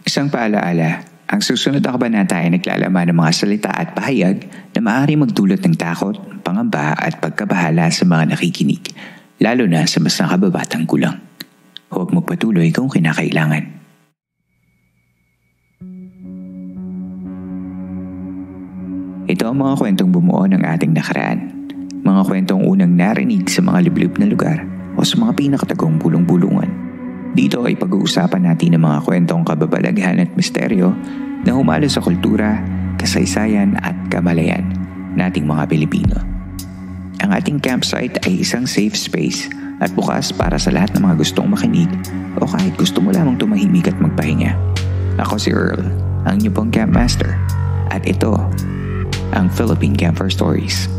Isang paalaala, ang susunod na kabanata ay naglalaman ng mga salita at pahayag na maaari magdulot ng takot, pangamba at pagkabahala sa mga nakikinig, lalo na sa mas nakababatang gulang. Huwag magpatuloy kung kinakailangan. Ito ang mga kwentong bumuo ng ating nakaraan. Mga kwentong unang narinig sa mga liblib na lugar o sa mga pinakatagong bulong-bulungan. Dito ay pag-uusapan natin ang mga kwentong kababalaghan at misteryo na humalo sa kultura, kasaysayan at kamalayan nating mga Pilipino. Ang ating campsite ay isang safe space at bukas para sa lahat ng mga gustong makinig o kahit gusto mo lamang tumahimik at magpahinga. Ako si Earl, ang inyong pong campmaster. At ito, ang Philippine Camper Stories.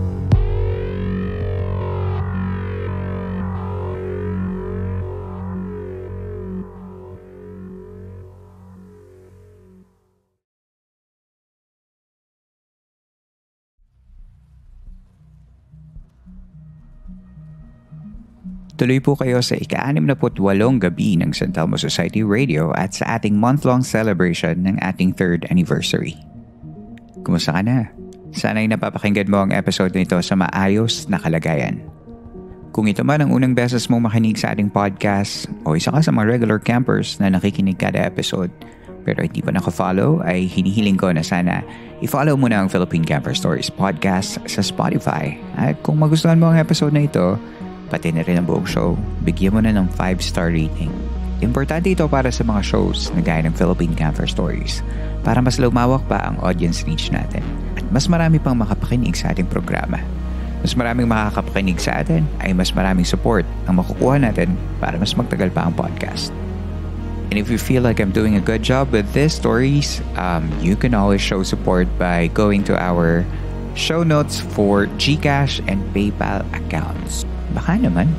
Tuloy po kayo sa ika-68 gabi ng San Telmo Society Radio at sa ating month-long celebration ng ating 3rd anniversary. Kumusta ka na? Sana'y napapakinggan mo ang episode nito sa maayos na kalagayan. Kung ito man ang unang beses mong makinig sa ating podcast o isa ka sa mga regular campers na nakikinig kada episode pero hindi pa naka-follow, ay hinihiling ko na sana i-follow mo na ang Philippine Camper Stories podcast sa Spotify. At kung magustuhan mo ang episode na ito, pati na rin ang buong show, bigyan mo na ng 5-star rating. Importante ito para sa mga shows na gaya ng Philippine Camper Stories para mas lumawak pa ang audience reach natin at mas marami pang makapakinig sa ating programa. Mas maraming makakapakinig sa atin ay mas maraming support ang makukuha natin para mas magtagal pa ang podcast. And if you feel like I'm doing a good job with these stories, you can always show support by going to our show notes for GCash and PayPal accounts. Baka naman.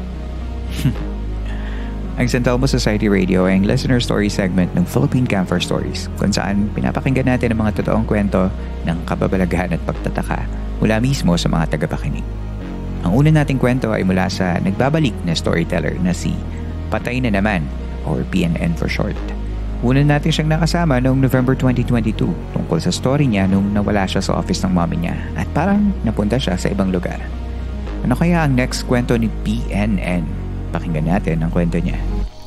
Ang San Telmo Society Radio ay ang listener story segment ng Philippine Camper Stories kung saan pinapakinggan natin ang mga totoong kwento ng kababalaghan at pagtataka mula mismo sa mga tagapakinig. Ang una nating kwento ay mula sa nagbabalik na storyteller na si Patay na Naman or PNN for short. Una natin siyang nakasama noong November 2022 tungkol sa story niya nung nawala siya sa office ng mommy niya at parang napunta siya sa ibang lugar. Ano kaya ang next kwento ni PNN? Pakinggan natin ang kwento niya.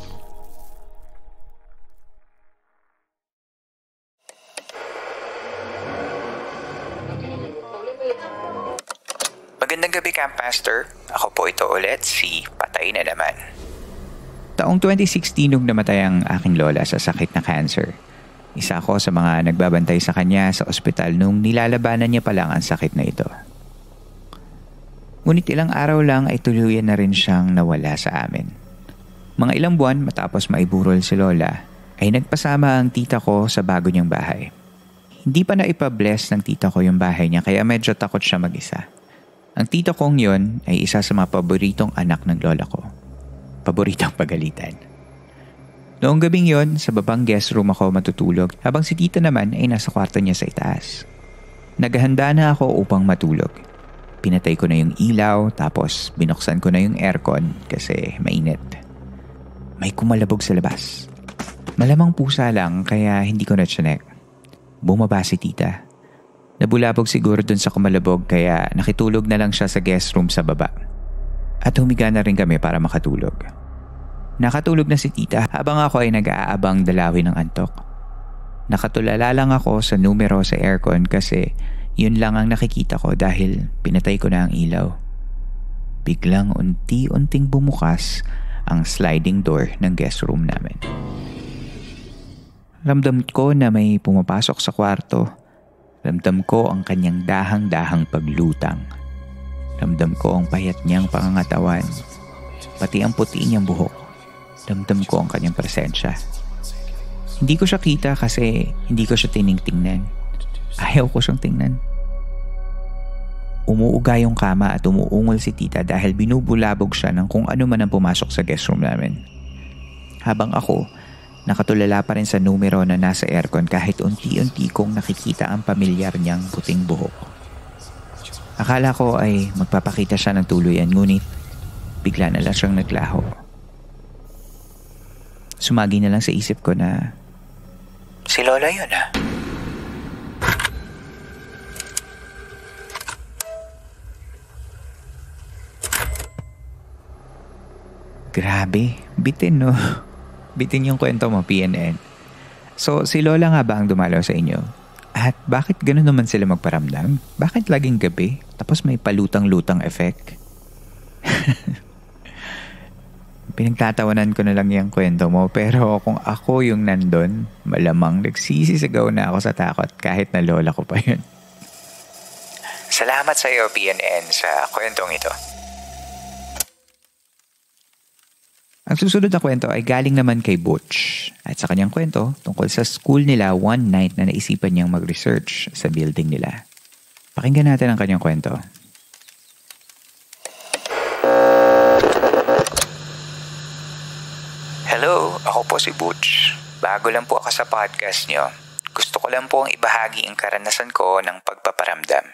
Magandang gabi, Campmaster. Ako po ito ulit, si Patay na Naman. Taong 2016 nung namatay ang aking lola sa sakit na cancer. Isa ako sa mga nagbabantay sa kanya sa ospital nung nilalabanan niya pa lang ang sakit na ito. Ngunit ilang araw lang ay tuluyan na rin siyang nawala sa amin. Mga ilang buwan matapos maiburol si Lola, ay nagpasama ang tita ko sa bago niyang bahay. Hindi pa na ipa-bless ng tita ko yung bahay niya kaya medyo takot siya mag-isa. Ang tita kong yun ay isa sa mga paboritong anak ng lola ko. Paboritong pagalitan. Noong gabing yon, sa babang guest room ako matutulog habang si tita naman ay nasa kwarto niya sa itaas. Naghahanda na ako upang matulog. Pinatay ko na yung ilaw tapos binuksan ko na yung aircon kasi mainit. May kumalabog sa labas. Malamang pusa lang kaya hindi ko na chinek. Bumaba si tita. Nabulabog siguro dun sa kumalabog kaya nakitulog na lang siya sa guest room sa baba. At humiga na rin kami para makatulog. Nakatulog na si tita habang ako ay nag-aabang dalawin ng antok. Nakatulala lang ako sa numero sa aircon kasi yun lang ang nakikita ko dahil pinatay ko na ang ilaw. Biglang unti-unting bumukas ang sliding door ng guest room namin. Ramdam ko na may pumapasok sa kwarto. Ramdam ko ang kanyang dahang-dahang paglutang. Ramdam ko ang payat niyang pangangatawan. Pati ang puti niyang buhok. Ramdam ko ang kanyang presensya. Hindi ko siya kita kasi hindi ko siya tiningtingnan. Ayaw ko siyang tingnan. Umuuga yung kama at umuungol si tita dahil binubulabog siya ng kung ano man ang pumasok sa guest room namin. Habang ako, nakatulala pa rin sa numero na nasa aircon kahit unti-unti kong nakikita ang pamilyar niyang puting buhok. Akala ko ay magpapakita siya ng tuluyan ngunit bigla na lang siyang naglaho. Sumagi na lang sa isip ko na Si Lola yun Grabe, bitin no? Bitin yung kwento mo, PNN. So, si Lola nga ba ang dumalaw sa inyo? At bakit gano'n naman sila magparamdam? Bakit laging gabi? Tapos may palutang-lutang effect? Pinagtatawanan ko na lang yung kwento mo, pero kung ako yung nandun, malamang nagsisisigaw na ako sa takot kahit na lola ko pa yun. Salamat sa iyo, PNN, sa kwentong ito. Ang susunod na kwento ay galing naman kay Butch at sa kanyang kwento tungkol sa school nila one night na naisipan niyang mag-research sa building nila. Pakinggan natin ang kanyang kwento. Hello, ako po si Butch. Bago lang po ako sa podcast niyo. Gusto ko lang po ang ibahagi ang karanasan ko ng pagpaparamdam.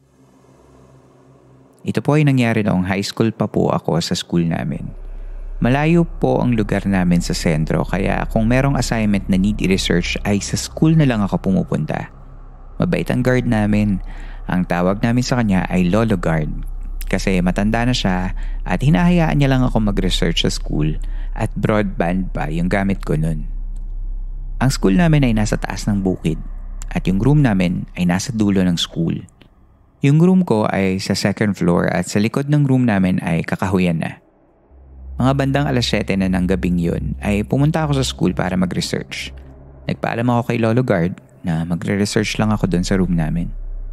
Ito po ay nangyari noong high school pa po ako sa school namin. Malayo po ang lugar namin sa sentro kaya kung merong assignment na need i-research ay sa school na lang ako pumupunta. Mabait ang guard namin. Ang tawag namin sa kanya ay Lolo Guard kasi matanda na siya at hinahayaan niya lang ako mag-research sa school at broadband pa yung gamit ko nun. Ang school namin ay nasa taas ng bukid at yung room namin ay nasa dulo ng school. Yung room ko ay sa second floor at sa likod ng room namin ay kakahuyan na. Mga bandang 7:00 na ng gabing yun ay pumunta ako sa school para mag-research. Nagpaalam ako kay Lolo Guard na magre-research lang ako doon sa room namin.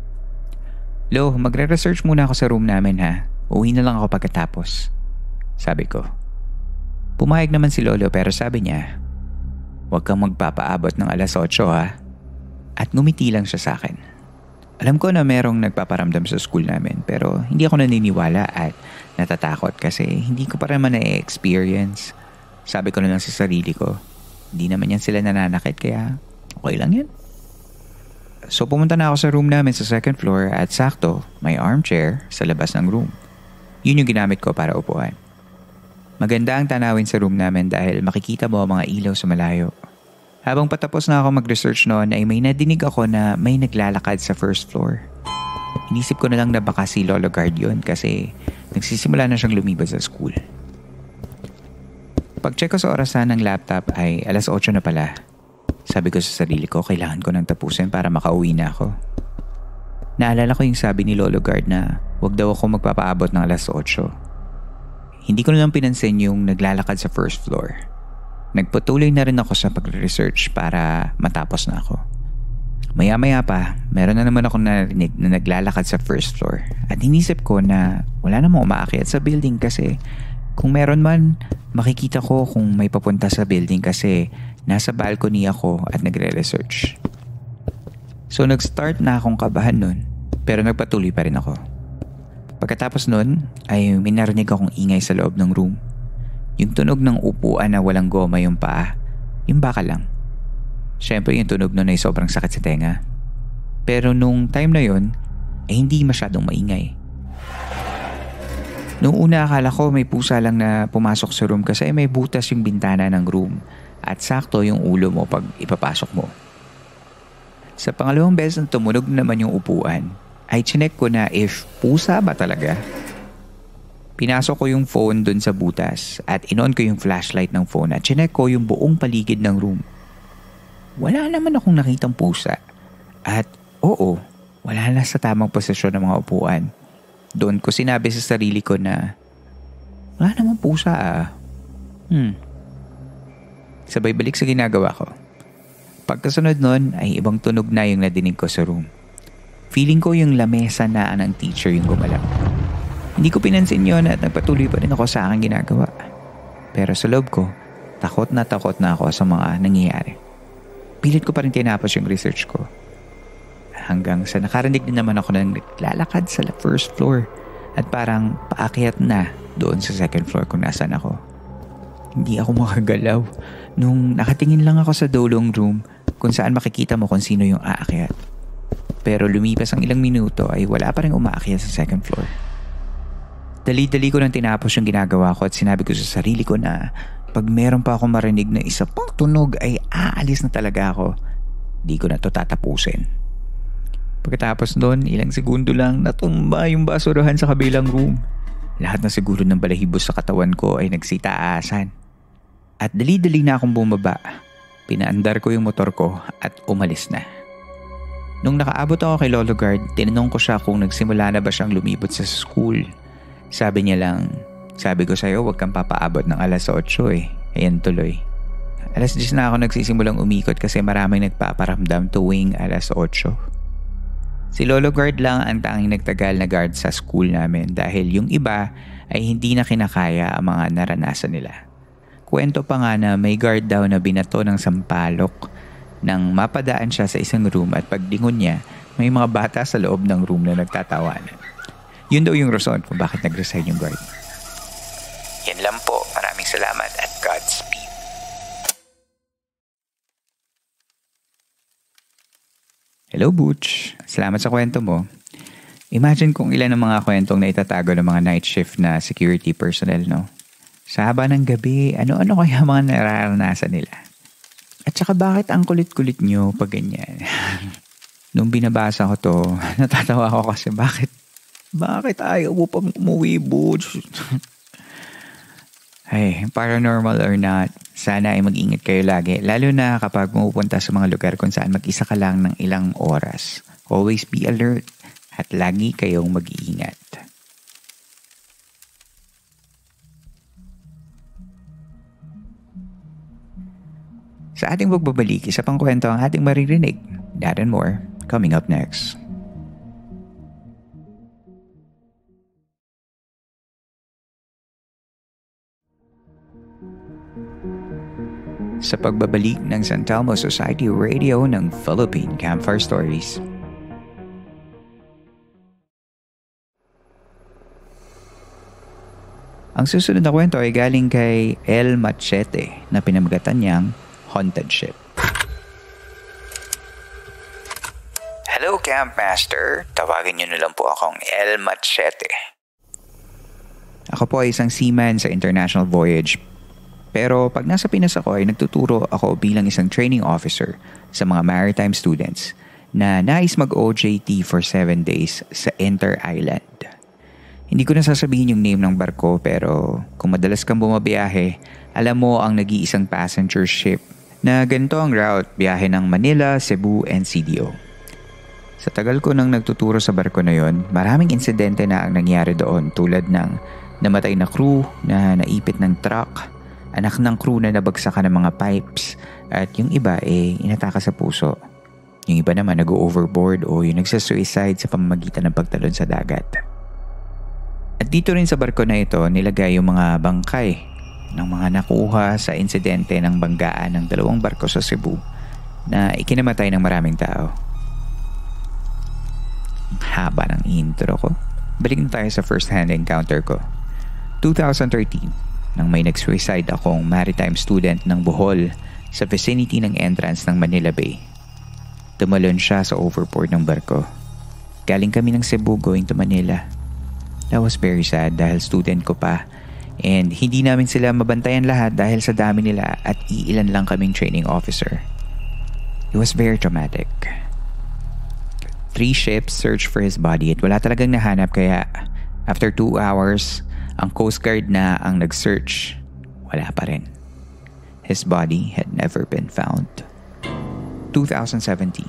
Lo, magre-research muna ako sa room namin ha. Uwi na lang ako pagkatapos. Sabi ko. Pumayag naman si Lolo pero sabi niya, huwag kang magpapaabot ng 8:00 ha. At ngumiti lang siya sa akin. Alam ko na merong nagpaparamdam sa school namin pero hindi ako naniniwala at natatakot kasi hindi ko pa naman na-experience. Sabi ko na lang sa sarili ko, hindi naman yan sila nananakit kaya okay lang yan. So pumunta na ako sa room namin sa second floor at sakto may armchair sa labas ng room. Yun yung ginamit ko para upuan. Maganda ang tanawin sa room namin dahil makikita mo ang mga ilaw sa malayo. Habang patapos na ako mag-research noon ay may nadinig ako na may naglalakad sa first floor. Inisip ko na lang na baka si Lolo Guard yun kasi nagsisimula na siyang lumibas sa school. Pag-check ko sa orasan ng laptop ay 8:00 na pala. Sabi ko sa sarili ko kailangan ko nang tapusin para makauwi na ako. Naalala ko yung sabi ni Lolo Guard na wag daw ako magpapaabot ng 8:00. Hindi ko na lang pinansin yung naglalakad sa first floor. Nagpatuloy na rin ako sa pag-research para matapos na ako. Maya-maya pa, meron na naman ako narinig na naglalakad sa first floor. At inisip ko na wala namang umaakyat sa building kasi kung meron man, makikita ko kung may papunta sa building kasi nasa balcony ako at nagre-research. So nag-start na akong kabahan nun pero nagpatuloy pa rin ako. Pagkatapos nun ay may narinig akong ingay sa loob ng room. Yung tunog ng upuan na walang goma yung paa, yung baka lang. Siyempre yung tunog nun ay sobrang sakit sa tenga. Pero nung time na yun, ay hindi masyadong maingay. Noong una akala ko may pusa lang na pumasok sa room kasi may butas yung bintana ng room at sakto yung ulo mo pag ipapasok mo. Sa pangalawang beses na tumunog naman yung upuan, ay chinek ko na if pusa ba talaga. Pinasok ko yung phone dun sa butas at in-on ko yung flashlight ng phone at chinek ko yung buong paligid ng room. Wala naman akong nakitang pusa. At oo, wala na sa tamang posisyon ng mga upuan. Doon ko sinabi sa sarili ko na wala namang pusa Sabay balik sa ginagawa ko. Pagkasunod nun ay ibang tunog na yung nadinig ko sa room. Feeling ko yung lamesa na ng teacher yung gumalaw. Hindi ko pinansin yun at nagpatuloy pa rin ako sa aking ginagawa. Pero sa loob ko, takot na ako sa mga nangyayari. Pilit ko pa rin tinapos yung research ko. Hanggang sa nakarinig din naman ako ng naglalakad sa first floor at parang paakyat na doon sa second floor kung nasaan ako. Hindi ako makagalaw nung nakatingin lang ako sa dulong room kung saan makikita mo kung sino yung aakyat. Pero lumipas ang ilang minuto ay wala pa rin umaakyat sa second floor. Dali-dali ko nang tinapos yung ginagawa ko at sinabi ko sa sarili ko na pag meron pa ako marinig na isa pang tunog ay aalis na talaga ako Di ko na to tatapusin. Pagkatapos doon, ilang segundo lang natumba yung basurahan sa kabilang room. Lahat na siguro ng balahibo sa katawan ko ay nagsitaasan. At dali-dali na akong bumaba. Pinaandar ko yung motor ko at umalis na. Nung nakaabot ako kay Lolo Guard, tinanong ko siya kung nagsimula na ba siyang lumibot sa school. Sabi niya lang, sabi ko sa'yo huwag kang papaabot ng alas 8 eh. Ayan tuloy. Alas 10 na ako nagsisimulang umikot kasi maraming nagpaparamdam tuwing alas 8. Si Lolo Guard lang ang tanging nagtagal na guard sa school namin dahil yung iba ay hindi na kinakaya ang mga naranasan nila. Kwento pa nga na may guard daw na binato ng sampalok nang mapadaan siya sa isang room at paglingon niya, may mga bata sa loob ng room na nagtatawanan. Yun daw yung rason kung bakit nag-resign yung guard. Yan lang po. Maraming salamat at Godspeed. Hello, Butch. Salamat sa kwento mo. Imagine kung ilan ang mga kwentong na itatago ng mga night shift na security personnel, no? Sa haba ng gabi, ano-ano kaya mga nararanasan nila? At saka bakit ang kulit-kulit nyo pag ganyan? Nung binabasa ko to, natatawa ako kasi bakit ayaw mo pang umuwi, Butch? Ay, paranormal or not, sana ay mag-ingat kayo lagi. Lalo na kapag pumupunta sa mga lugar kung saan mag-isa ka lang ng ilang oras. Always be alert at lagi kayong mag-iingat. Sa ating pagbabalik, isa pang kwento ang ating maririnig. That and more, coming up next. Sa pagbabalik ng San Telmo Society Radio ng Philippine Campfire Stories. Ang susunod na kwento ay galing kay El Machete na pinamagatan niyang Haunted Ship. Hello, Campmaster. Tawagin niyo na lang po akong El Machete. Ako po ay isang seaman sa international voyage. Pero pag nasa Pinas ako ay nagtuturo ako bilang isang training officer sa mga maritime students na nais mag-OJT for 7 days sa Inter Island. Hindi ko na sasabihin yung name ng barko pero kung madalas kang bumabiyahe, alam mo ang nag-iisang passenger ship na ganito ang route, biyahe ng Manila, Cebu, and CDO. Sa tagal ko nang nagtuturo sa barko na yon, maraming insidente na ang nangyari doon tulad ng namatay na crew na naipit ng truck, anak ng crew na nabagsakan ng mga pipes, at yung iba inataka sa puso. Yung iba naman nag-overboard o yung nagsa-suicide sa pamamagitan ng pagtalon sa dagat. At dito rin sa barko na ito nilagay yung mga bangkay ng mga nakuha sa insidente ng banggaan ng 2 barko sa Cebu na ikinamatay ng maraming tao. Ang haba ng intro ko. Balik na tayo sa first-hand encounter ko. 2013. Nang may nag-suicide akong maritime student ng Bohol sa vicinity ng entrance ng Manila Bay. Tumalon siya sa overboard ng barko. Galing kami ng Cebu going to Manila. That was very sad dahil student ko pa and hindi namin sila mabantayan lahat dahil sa dami nila at iilan lang kaming training officer. It was very traumatic. 3 ships searched for his body at wala talagang nahanap kaya after 2 hours, ang Coast Guard na ang nag-search. Wala pa rin. His body had never been found. 2017,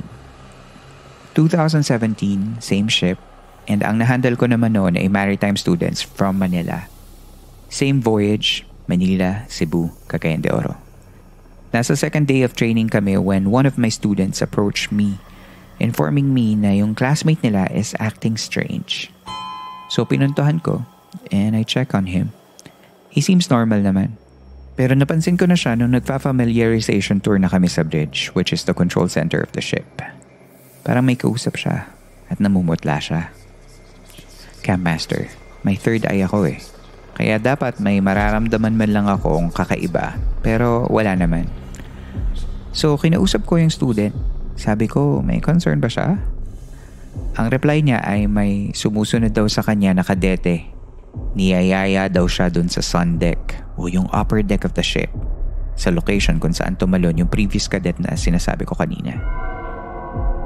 same ship, and ang nahandle ko naman noon ay maritime students from Manila. Same voyage, Manila, Cebu, Cagayan de Oro. Nasa second day of training kami when one of my students approached me, informing me na yung classmate nila is acting strange. So pinuntahan ko, and I check on him. He seems normal naman. Pero napansin ko na siya nung nagfa-familiarization tour na kami sa bridge, which is the control center of the ship. Parang may kausap siya at namumutla siya. Campmaster, may third eye ako eh. Kaya dapat may mararamdaman man lang akong kakaiba, pero wala naman. So kinausap ko yung student. Sabi ko, may concern ba siya? Ang reply niya ay may sumusunod daw sa kanya na kadete. Niyayaya daw siya dun sa sun deck o yung upper deck of the ship sa location kung saan tumalon yung previous cadet na sinasabi ko kanina.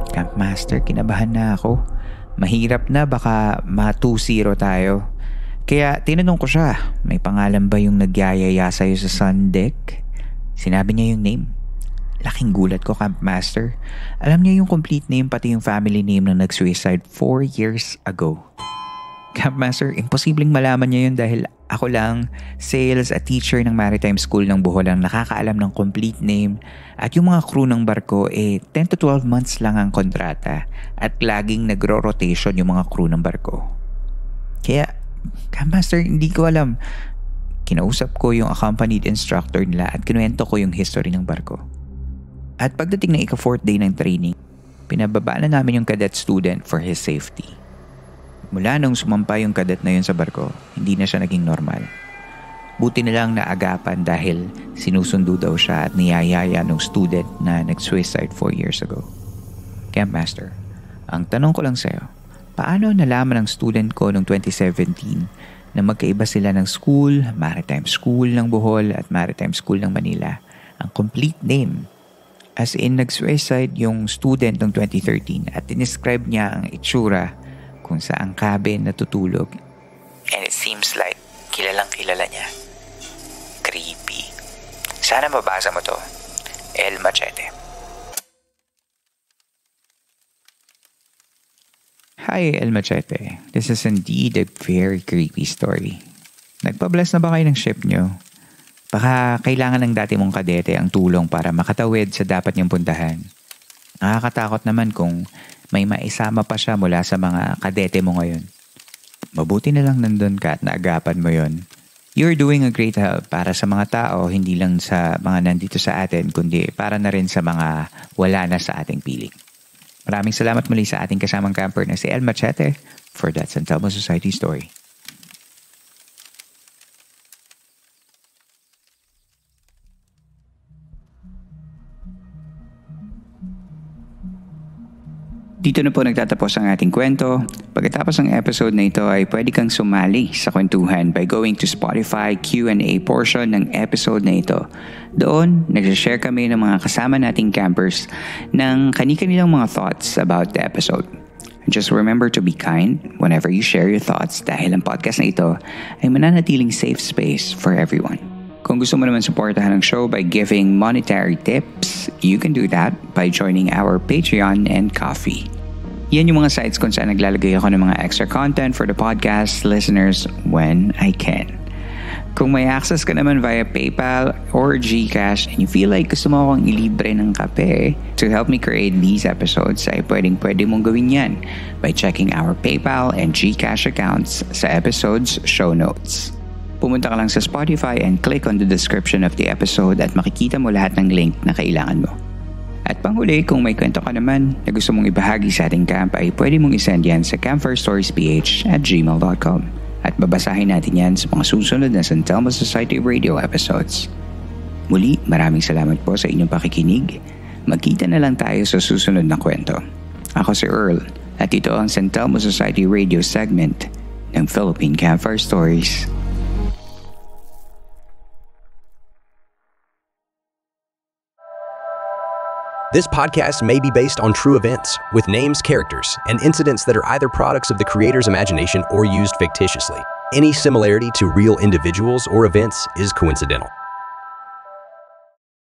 Camp Master, kinabahan na ako. Mahirap na, baka ma-2-0 tayo. Kaya tinanong ko siya, may pangalan ba yung nagyayaya sa'yo sa sun deck? Sinabi niya yung name. Laking gulat ko, Camp Master. Alam niya yung complete name pati yung family name na nag-suicide 4 years ago. Camp Master, imposibleng malaman niya yun dahil ako lang, sales at teacher ng Maritime School ng Bohol ang nakakaalam ng complete name at yung mga crew ng barko 10 to 12 months lang ang kontrata at laging nagro-rotation yung mga crew ng barko. Kaya, Camp Master, hindi ko alam. Kinausap ko yung accompanied instructor nila at kinuwento ko yung history ng barko. At pagdating ng ika-4th day ng training, pinababa na namin yung cadet student for his safety. Mula nung sumampa yung cadet na yun sa barko, hindi na siya naging normal. Buti na lang naagapan dahil sinusundo daw siya at niyayaya ng student na nag-suicide 4 years ago. Camp Master, ang tanong ko lang sa'yo, paano nalaman ng student ko noong 2017 na magkaiba sila ng school, Maritime School ng Bohol at Maritime School ng Manila, ang complete name? As in, nag-suicide yung student noong 2013 at describe niya ang itsura kung saan cabin natutulog. And it seems like kilalang kilala niya. Creepy. Sana mabasa mo to. El Machete. Hi, El Machete. This is indeed a very creepy story. Nagpa-bless na ba kayo ng ship nyo? Baka kailangan ng dati mong kadete ang tulong para makatawid sa dapat niyong puntahan. Nakakatakot naman kung may maisama pa siya mula sa mga kadete mo ngayon. Mabuti na lang nandun ka at naagapan mo yon. You're doing a great help para sa mga tao, hindi lang sa mga nandito sa atin, kundi para na rin sa mga wala na sa ating piling. Maraming salamat muli sa ating kasamang camper na si El Machete for that San Telmo Society story. Dito na po nagtatapos ang ating kwento. Pagkatapos ng episode na ito ay pwede kang sumali sa kwentuhan by going to Spotify Q&A portion ng episode na ito. Doon, nagsashare kami ng mga kasama nating campers ng kani-kanilang mga thoughts about the episode. Just remember to be kind whenever you share your thoughts dahil ang podcast na ito ay mananatiling safe space for everyone. Kung gusto mo naman supportahan ang show by giving monetary tips, you can do that by joining our Patreon and Ko-fi. Yan yung mga sites kung saan naglalagay ako ng mga extra content for the podcast listeners when I can. Kung may access ka naman via PayPal or GCash and you feel like gusto mo akong ilibre ng kape to help me create these episodes, ay pwede mong gawin yan by checking our PayPal and GCash accounts sa episode's show notes. Pumunta ka lang sa Spotify and click on the description of the episode at makikita mo lahat ng link na kailangan mo. At panghuli, kung may kwento ka naman na gusto mong ibahagi sa ating camp ay pwede mong isend yan sa campfirestoriesph@gmail.com at babasahin natin yan sa mga susunod na San Telmo Society Radio episodes. Muli, maraming salamat po sa inyong pakikinig. Magkita na lang tayo sa susunod na kwento. Ako si Earl at ito ang San Telmo Society Radio segment ng Philippine Campfire Stories. This podcast may be based on true events, with names, characters, and incidents that are either products of the creator's imagination or used fictitiously. Any similarity to real individuals or events is coincidental.